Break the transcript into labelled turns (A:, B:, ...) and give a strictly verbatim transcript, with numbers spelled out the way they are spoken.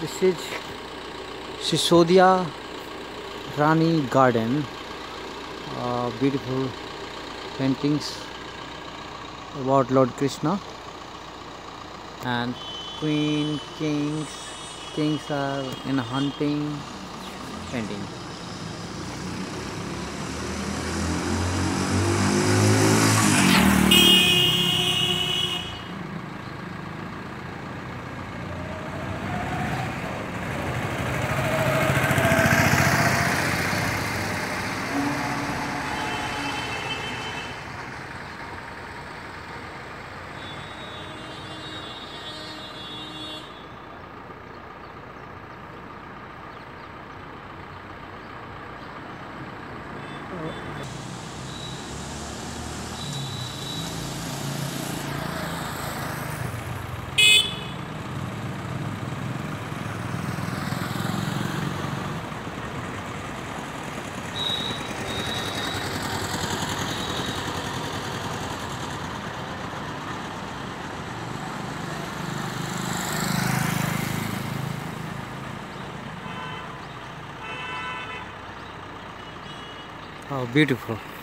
A: This is Sisodiya Rani Garden. Uh, beautiful paintings about Lord Krishna and Queen, Kings. Kings are in hunting painting. Oh, beautiful.